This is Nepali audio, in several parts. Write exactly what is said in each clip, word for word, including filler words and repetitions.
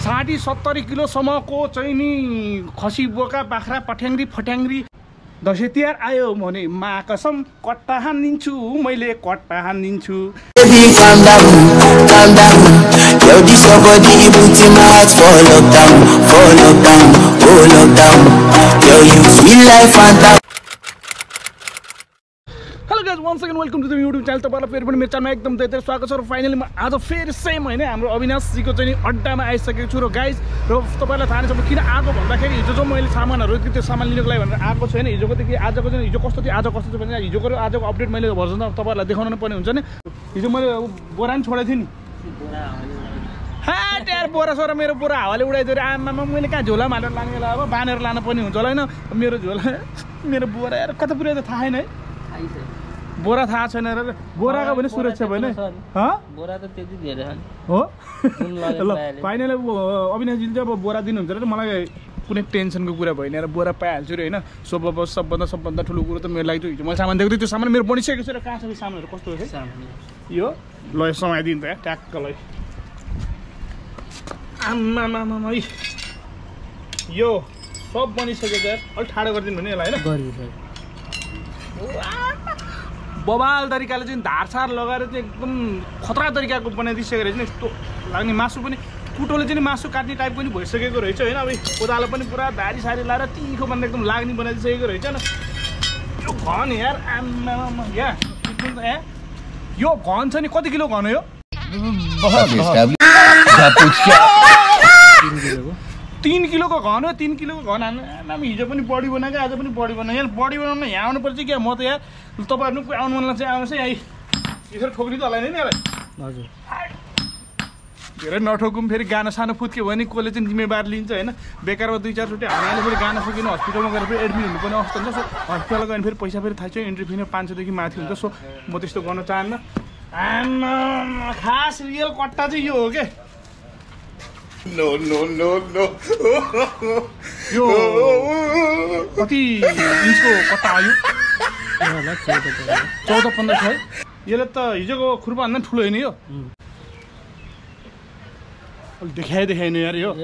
साठी सत्तरी किलोसम्मको चाहिँ नि खसी बोका बाख्रा पठ्याङ्ग्री फट्याङ्ग्री दसैँ तिहार आयो भने मा कसम कट्टा हानिदिन्छु मैले कट्टा हानिदिन्छु hello guys once again welcome to the YouTube channel तपाईँलाई फेरि पनि मेरो च्यानलमा एकदम धेरै स्वागत छ र फाइनली म आज फेरि सेम होइन हाम्रो अविनाशजीको चाहिँ अड्डामा आइसकेको छु र गाइज र तपाईँलाई थाहा नै छ किन आएको भन्दाखेरि हिजो जो मैले सामानहरू त्यो सामान लिनको लागि भनेर आएको छैन हिजोकोदेखि आजको चाहिँ हिजो कस्तो थियो आज कस्तो छ भने हिजोको र आजको अपडेट मैले भर्जन त तपाईँहरूलाई देखाउनु पर्ने हुन्छ नि हिजो मैले बोरा पनि छोडेको थिएँ नि हा ट्यार बोरा सोरा मेरो बोरा हावाले उडाइदियो आमामा मैले कहाँ झोला हालेर लाने बेला अब बाँधेर लानु पर्ने हुन्छ होला होइन मेरो झोला मेरो बोरा यार कता पुऱ्यायो त थाहा छैन है बोरा थाहा छैन र बोराको पनि सुरक्षा भएन बोरा त त्यति धेरै हो ल फाइनली अविनाशजीले चाहिँ अब बोरा दिनुहुन्छ र मलाई कुनै टेन्सनको कुरा भएन र बोरा पाइहाल्छु र होइन सब सबभन्दा सबभन्दा ठुलो कुरो त मेरो लागि चाहिँ हिजो मैले सामान दिएको थिएँ त्यो सामान मेरो बनिसकेको छ र कहाँ छ त्यो सामानहरू कस्तो छ यो ल समाइदिनु त ट्याक्क ल आमामामा यो सब बनिसकेको छ अलिक ठाडो गरिदिनु भने यसलाई होइन बबाल तरिकाले चाहिँ धारसार लगाएर चाहिँ एकदम खतरा तरिकाको बनाइदिइसकेको रहेछ नि यस्तो लाग्ने मासु पनि कुटोले चाहिँ मासु काट्ने टाइप पनि भइसकेको रहेछ होइन अब कोदालो पनि पुरा धारी सारी लाएर तिखो भन्दा एकदम लाग्ने बनाइदिइसकेको रहेछ न यो घन यार आम्मामा यहाँ यो घन छ नि कति किलो घन हो यो तीन किलोको घन हो तीन किलोको घन हामी हिजो पनि बडी बनाएको आज पनि बडी बनाएको यहाँ बडी बनाउन यहाँ आउनुपर्छ क्या म त यहाँ तपाईँहरू आउनु मन लाग्छ आउनुहोस् है यहीँ यसरी ठोक्री त हल्लाइन नि यसलाई हजुर धेरै नठोकौँ फेरि गाना सानो फुत्क्यो भने कसले चाहिँ जिम्मेवार लिन्छ होइन बेकारमा दुई चारचोटि हाल्नाले फेरि गाना फुकिनु हस्पिटलमा गएर फेरि एडमिट हुनुपर्ने अवस्था हुन्छ सो हस्पिटलमा गयो भने फेरि पैसा फेरि थाहा छ इन्ट्री फी पाँच सौदेखि माथि हुन्छ सो म त्यस्तो गर्न चाहन्न आमा खास रियल कट्टा चाहिँ यो हो क्या नो नो नो नो यो कति इन्चको कट्टा आयो चौध पन्ध्र छ है यसले त हिजोको खुर्पाभन्दा ठुलो होइन यो देखाइ देखाइनु यार यो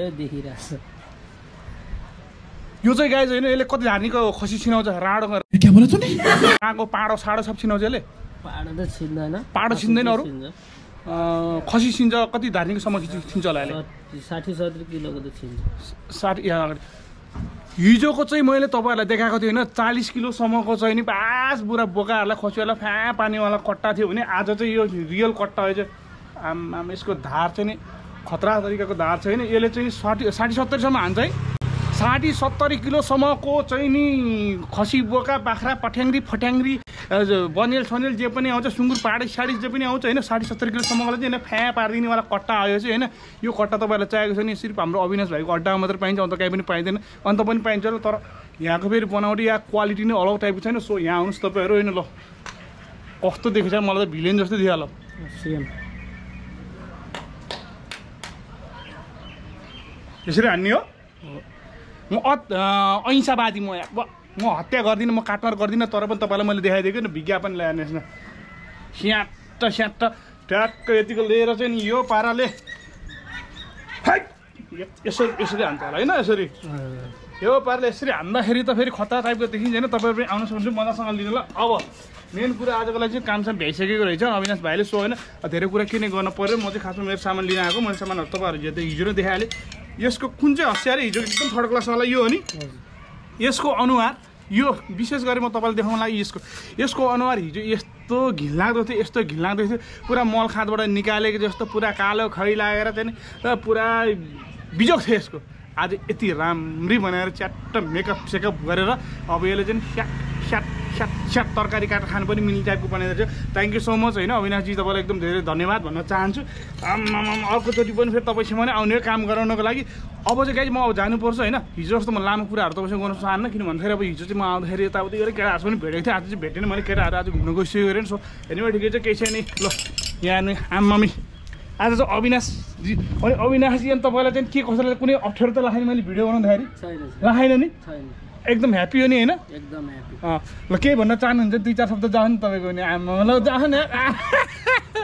यो चाहिँ गाई होइन यसले कति धार्नीको खसी छिनाउँछ राडो कहाँको पाडो साडो सब छिनाउँछ यसले पाडो त छिन्दैन पाडो छिन्दैन अरू खसी छिन्छ कति धार्नीकोसम्म छिन्छ होला यसले साठी सत्तरी किलोको त छिन्छ साठी हिजोको चाहिँ मैले तपाईँहरूलाई देखाएको थिएँ होइन चालिस किलोसम्मको चाहिँ नि पाँच बुढा बोकाहरूलाई खसीहरूलाई फ्या पानीवाला कट्टा थियो भने आज चाहिँ यो रियल कट्टा हो चाहिँ आम यसको धार चाहिँ नि खतरा तरिकाको धार छ होइन यसले चाहिँ साठी साठी सत्तरीसम्म हान्छ है साठी सत्तरी किलोसम्मको चाहिँ नि खसी बोका बाख्रा पठ्याङ्ग्री फट्याङ्ग्री बनेल छनेल जे पनि आउँछ सुँगुर पाडी साडी जे पनि आउँछ होइन साठी सत्तरी किलोसम्मकोलाई चाहिँ होइन फ्या पारिदिनेवाला कट्टा आयो चाहिँ होइन यो कट्टा तपाईँलाई चाहिएको छ नि सिर्फ हाम्रो अविनाश भाइको अड्डामा मात्रै पाइन्छ अन्त कहीँ पनि पाइँदैन अन्त पनि पाइन्छ तर यहाँको फेरि बनावटी या क्वालिटी नै अलग टाइपको छैन सो यहाँ आउनुहोस् तपाईँहरू होइन ल कस्तो देखेको छ मलाई त भिलेन जस्तो देखिहाल्यो सेम यसरी हान्ने हो म अहिंसावादी म म हत्या गर्दिनँ म काटमार गर्दिनँ तर पनि तपाईँलाई मैले देखाइदिएको नि विज्ञापन ल्याएन स्याट स्याट ट्याक्क यतिको लिएर चाहिँ नि यो पाराले यसरी यसरी हान्छ होला होइन यसरी यो पाराले यसरी हान्दाखेरि त फेरि खतरा टाइपको देखिन्छ होइन तपाईँहरू पनि आउनु सक्नुहुन्छ मजासँग लिनु ल अब मेन कुरा आजको लागि चाहिँ कामसाम भ्याइसकेको रहेछ अविनाश भाइले सो होइन धेरै कुरा के नै गर्नु पऱ्यो म चाहिँ खासमा मेरो सामान लिन आएको मैले सामानहरू तपाईँहरू हिजो नै देखाइहालेँ यसको कुन चाहिँ हँसियार हिजो एकदम थर्ड क्लासवाला यो हो नि यसको अनुहार यो विशेष गरी म तपाईँलाई देखाउन लागि यसको यसको अनुहार हिजो यस्तो घिनलाग्दो थियो यस्तो घिनलाग्दो थियो पुरा मल खाँदबाट निकालेको जस्तो पुरा कालो खै लागेर चाहिँ र पुरा बिजोग थियो यसको आज यति राम्री बनाएर च्याट्ट मेकअप सेकअप गरेर अब यसले चाहिँ स्याट स्याट स्याट स्याट तरकारी काटेर खानु पनि मिल्ने टाइपको बनाइदिएको छ थ्याङ्क यू सो मच होइन अविनाशजी तपाईँलाई एकदम धेरै धन्यवाद भन्न चाहन्छु आम्मामा अर्कोचोटि पनि फेरि तपाईँसँग नै आउने काम गराउनको लागि अब चाहिँ गाइज म अब जानुपर्छ होइन हिजो जस्तो म लामो कुराहरू तपाईँसँग गर्न चाहन्न किन भन्दाखेरि अब हिजो चाहिँ म आउँदाखेरि यताउति गरेर केटाहरू पनि भेटेको थिएँ आज चाहिँ भेटेन मैले केटाहरू आज घुम्न गइसकेको गरेँ सो हेर्नु ठिकै छ केही छैन ल यहाँ नि आम्मामी आज चाहिँ अविनाशजी अनि अविनाशजी अनि तपाईँलाई चाहिँ के कसैलाई कुनै अप्ठ्यारो त राखेन मैले भिडियो बनाउँदाखेरि राखेन नि एकदम ह्याप्पी हो नि होइन एकदम ह्याप्पी ल केही भन्न चाहनुहुन्छ दुई चार शब्द जानु नि तपाईँको नि आमा ल जानु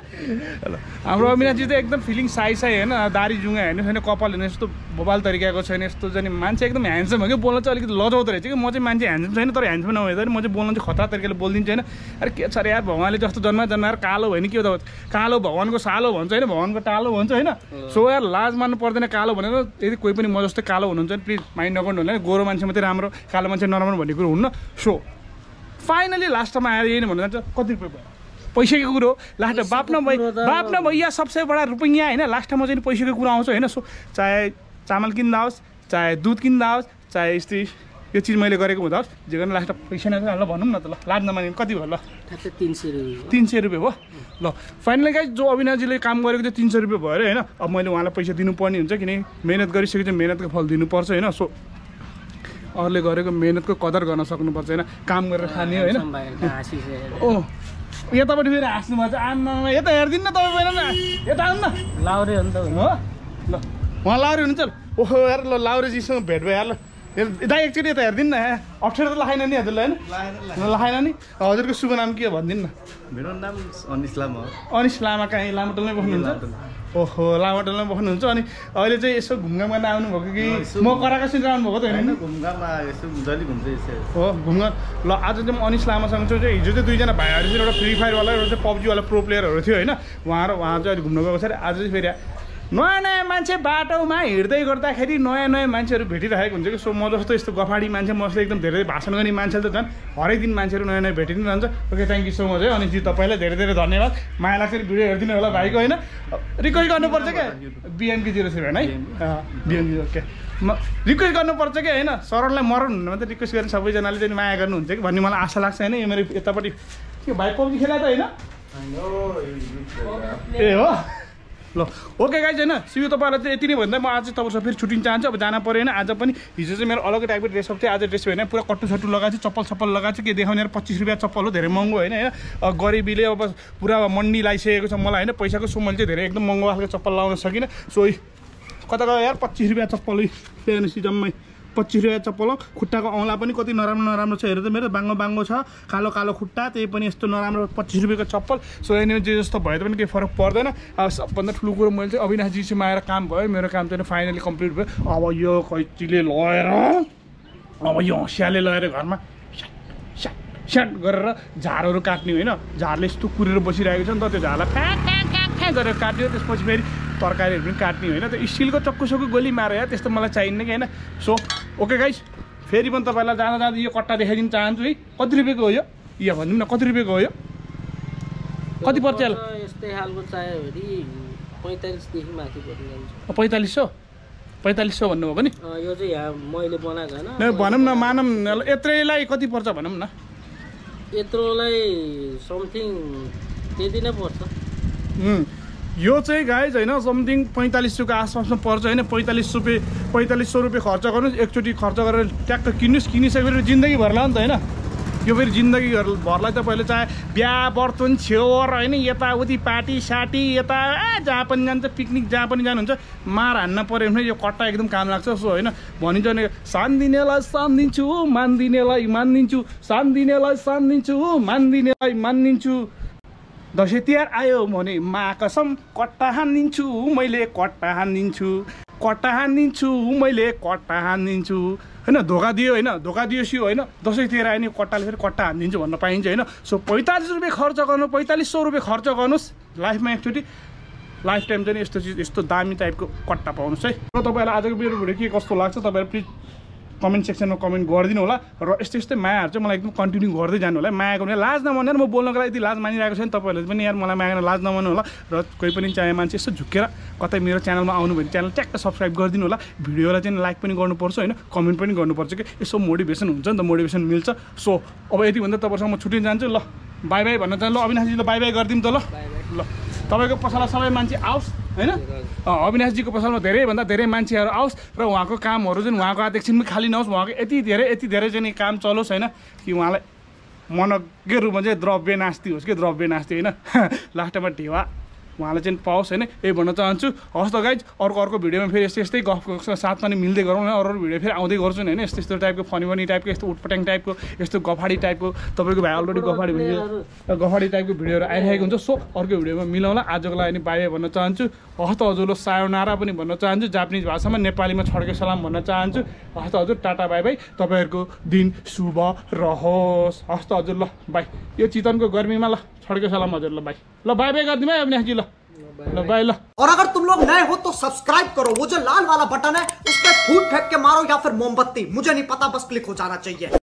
हाम्रो अविनाशजी चाहिँ एकदम फिलिङ साई साई होइन दारी जुङ्गा हेर्नु छैन कपाल हेर्नु यस्तो बोबाल तरिकाको छैन यस्तो चाहिँ मान्छे एकदम ह्यान्डसम हो कि बोल्न चाहिँ अलिकति लजाउँदो रहेछ कि म चाहिँ मान्छे ह्यान्डसम छैन तर ह्यान्डसम नहुँदा म चाहिँ बोल्न चाहिँ खतरा तरिकाले बोलिदिन्छु होइन अरे के छ अरे यार भगवान्ले जस्तो जन्मा जन्माएर कालो भयो नि के हो त कालो भगवान्को सालो भन्छ होइन भगवान्को टालो भन्छ होइन सो यार लाज मान्नु पर्दैन कालो भनेर यदि कोही पनि म जस्तै कालो हुनुहुन्छ भने प्लिज माइन्ड नगर्नु होला गोरो मान्छे मात्रै राम्रो कालो मान्छे नराम्रो भन्ने कुरो हुन्न सो फाइनली लास्टमा आएर यही नै भन्नु जान्छ कति रुपियाँ भयो पैसाको कुरो लास्ट बाप न भाइ बाप न भैया सबसे बडा रुपियाँ होइन लास्टमा चाहिँ पैसाको कुरो आउँछ होइन सो चाहे चामल किन्दा होस् चाहे दुध किन्दा होस् चाहे यस्तै यो चिज मैले गरेको हुँदा होस् जे गर्ने लास्टमा पैसा नगएर ल भनौँ न त ल लाज नमाने कति भयो ल तिन सय रुपियाँ तिन सय रुपियाँ भयो ल फाइनली गाइस जो अविनाशजीले काम गरेको थियो तिन सय रुपियाँ भयो अरे होइन अब मैले उहाँलाई पैसा दिनुपर्ने हुन्छ किनकि मिहिनेत गरिसकेपछि मिहिनेतको फल दिनुपर्छ होइन सो अरूले गरेको मिहिनेतको कदर गर्न सक्नुपर्छ होइन काम गरेर खाने होइन ओ यतापट्टि फेरि हाँस्नु भएको छ आमा यता हेरिदिनु न तपाईँ पहिला न यता आउनु न लाउरे हो नि त हो ल उहाँ लाउरे हुनुहुन्छ ल ओहो यार ल लाउरेजीसँग भेट भयो यार ल दाइ एकचोटि यता हेरिदिनु न अप्ठ्यारो त लाएन नि हजुरलाई होइन लाएन नि हजुरको शुभ नाम के हो भनिदिनु न मेरो नाम अनिस लामा हो अनिस लामा कहीँ लामाटोलमै बस्नुहुन्छ ओहो लामाटोलमै बस्नुहुन्छ अनि अहिले चाहिँ यसो घुमघाम गर्न आउनुभएको कि म कराकासिन आउनुभएको त होइन घुमघाममा यसो जहिले घुम्दै हो घुमघाम ल आज चाहिँ म अनिस लामासँग चाहिँ हिजो चाहिँ दुईजना भाइहरू चाहिँ एउटा फ्री फायरवाला एउटा चाहिँ पब्जीवाला प्रो प्लेयरहरू थियो होइन उहाँ र उहाँ चाहिँ अहिले घुम्नु गएको छ अरे आज चाहिँ फेरि नयाँ नयाँ मान्छे बाटोमा हिँड्दै गर्दाखेरि नयाँ नयाँ मान्छेहरू भेटिरहेको हुन्छ कि सो म जस्तो यस्तो गफाडी मान्छे म जस्तो एकदम धेरै भाषण गर्ने मान्छेले त झन् हरेक दिन मान्छेहरू नयाँ नयाँ भेटिनु रहन्छ okay thank you so much है अनिसजी तपाईँलाई धेरै धेरै धन्यवाद माया लाग्छ भिडियो हेरिदिनु होला भाइको होइन रिक्वेस्ट गर्नुपर्छ क्या बिएमकी जिरो सेभेन है बिएमकी ओके म रिक्वेस्ट गर्नुपर्छ कि होइन सरललाई मराउनु हुन्न मात्रै रिक्वेस्ट गर्ने सबैजनाले चाहिँ माया गर्नुहुन्छ कि भन्ने मलाई आशा लाग्छ होइन यो मेरो यतापट्टि के भाइ पब्जी खेला त होइन ए हो ल ओके गाइज होइन सियो तपाईँलाई चाहिँ यति नै भन्दा म आज तपाईँसँग फेरि छुट्टिन चाहन्छु अब जान पऱ्यो होइन आज पनि हिजो चाहिँ मेरो अलग्गै टाइपको ड्रेसअप थियो आज ड्रेस होइन पुरा कट्टु सट्टु लगाएको छु चप्पल चप्पल लगाएको छु के देखाउने पच्चिस रुपियाँ चप्पल हो धेरै महँगो होइन होइन गरिबीले अब पुरा मन्डी लगाइसकेको छ मलाई होइन पैसाको सो मैले चाहिँ धेरै एकदम महँगो खालको चप्पल लगाउन सकिनँ सो कता गयो यार पच्चिस रुपियाँ चप्पल हेर्नुहोस् जम्मै पच्चिस रुपियाँ चप्पल हो खुट्टाको औँला पनि कति नराम्रो नराम्रो छ हेर त मेरो बाङ्गो बाङ्गो छ कालो कालो खुट्टा त्यही पनि यस्तो नराम्रो पच्चिस रुपियाँको चप्पल सो एनिवे जे जस्तो भयो पनि केही फरक पर्दैन अब सबभन्दा ठुलो कुरो मैले चाहिँ अविनाशजीसँग आएर काम भयो मेरो काम चाहिँ फाइनली कम्प्लिट भयो अब यो कैँचीले लगेर अब यो हँसियाले लगेर घरमा स्याट स्याट गरेर झारहरू काट्ने होइन झारले यस्तो कुरेर बसिरहेको छ नि त त्यो झारलाई फ्याक फ्याक फ्याक फ्याक गरेर काट्यो त्यसपछि फेरि तरकारीहरू पनि काट्ने होइन त्यो स्टिलको चक्कु सक्कु गोली मारेर त्यस्तो मलाई चाहिन्न कि होइन सो ओके गाइस फेरि पनि तपाईँलाई जाँदा जाँदा यो कट्टा देखाइदिनु चाहन्छु है कति रुपियाँको हो यो यो भनिदिउँ न कति रुपियाँको हो यो कति पर्छ यस्तै खालको चाहियो भने पैँतालिसदेखि माथि पर्ने जान्छ पैँतालिस सौ पैँतालिस सौ भन्नुभयो भने यो चाहिँ यहाँ मैले बनाएको होइन भनौँ न मानौँ यत्रैलाई कति पर्छ भनौँ न यत्रोलाई समथिङ त्यति नै पर्छ यो चाहिँ गाइज होइन समथिङ पैँतालिस सौको आसपासमा पर्छ होइन पैँतालिस रुपियाँ पैँतालिस सौ रुपियाँ खर्च गर्नुहोस् एकचोटि खर्च गरेर ट्याक्क किन्नुहोस् किनिसकेपछि जिन्दगी भर्ला नि त होइन यो फेरि जिन्दगी भरलाई तपाईँले चाहे बिहा बर्तन छेवर होइन यताउति पार्टी साटी यता जहाँ पनि जान्छ पिकनिक जहाँ पनि जानुहुन्छ मार हान्न पऱ्यो भने यो कट्टा एकदम काम लाग्छ सो होइन भनिन्छ भने सान दिनेलाई सान दिन्छु मान्दिनेलाई मानिदिन्छु सान दिनेलाई सान दिन्छु मान्दिनेलाई मानिदिन्छु दसैँ तिहार आयो भने मा कसम कट्टा हानिदिन्छु मैले कट्टा हानिदिन्छु कट्टा हानिदिन्छु मैले कट्टा हानिदिन्छु होइन धोका दियो होइन धोका दियोसी होइन दसैँ तिहार आयो नि कट्टाले फेरि कट्टा हानिदिन्छु भन्न पाइन्छ होइन सो पैँतालिस रुपियाँ खर्च गर्नु पैँतालिस सौ रुपियाँ खर्च गर्नुहोस् लाइफमा एकचोटि लाइफ टाइम चाहिँ यस्तो चिज यस्तो दामी टाइपको कट्टा पाउनुहोस् है र तपाईँलाई आजको मेरो भिडियो के कस्तो लाग्छ तपाईँहरू प्लिज कमेन्ट सेक्सनमा कमेन्ट गरिदिनु होला र यस्तै यस्तै मायाहरू चाहिँ मलाई एकदम कन्टिन्यू गर्दै जानु होला माया गर्नु लाज नमानेर म बोल्नको लागि यति लाज मानिरहेको छैन तपाईँहरूले पनि यार मलाई माया लाज नमान्नु होला र कोही पनि चाहे मान्छे यस्तो झुकेर कतै मेरो च्यानलमा आउनु भने च्यानल ट्याक्क सब्सक्राइब गरिदिनु होला भिडियोलाई चाहिँ लाइक पनि गर्नुपर्छ होइन कमेन्ट पनि गर्नुपर्छ कि यसो मोटिभेसन हुन्छ नि त मोटिभेसन मिल्छ सो अब यति भन्दा तपाईँसँग म छुट्टिन जान्छु ल बाई बाई भन्न चाहन्छु ल अविनाशजी ल बाई बाई गरिदिउँ त ल ल तपाईँको पसलमा सबै मान्छे आओस् होइन अविनाशजीको पसलमा धेरैभन्दा धेरै मान्छेहरू आओस् र उहाँको कामहरू चाहिँ उहाँको हात एकछिन पनि खाली नहोस् उहाँको यति धेरै यति धेरै चाहिँ काम चलोस् होइन कि उहाँलाई मनज्ञ रूपमा चाहिँ द्रव्य नास्ति होस् कि द्रव्य नास्ति होइन लास्टमा ढेवा उहाँलाई चाहिँ पाओस् होइन यही भन्न चाहन्छु। हस् त गाइज, अर्को अर्को भिडियोमा फेरि यस्तै यस्तै गफको साथ पनि मिल्दै गरौँ न, अरू अरू भिडियो फेरि आउँदै गर्छु नि होइन। यस्तो यस्तो टाइपको फनी फनी टाइपको यस्तो उटपटाङ टाइपको यस्तो गफाडी टाइपको तपाईँको भाइ अलरेडी गफाडी भिडियो गफाडी टाइपको भिडियोहरू आइरहेको हुन्छ। सो अर्को भिडियोमा मिलाउँला। आजको लागि नि बाई बाई भन्न चाहन्छु। हस्त हजुर सायोनारा पनि भन्न चाहन्छु जापानिज भाषामा, नेपालीमा छड्के सलाम भन्न चाहन्छु। हस्त हजुर टाटा बाई बाई, तपाईँहरूको दिन शुभ रहोस्। हस्त हजुर ल बाई। यो चितवनको गर्मीमा ल छड्के सलाम हजुर ल बाई। ल बाई बाई गरिदिउँ है अविनाशजी ल ल बाई ल। और अगर तुम लोग नए हो तो सब्सक्राइब करो, वो जो लाल वाला बटन है उस पर फूट फेंक के मारो या फिर मोमबत्ती, मुझे नहीं पता, बस क्लिक हो जाना चाहिए।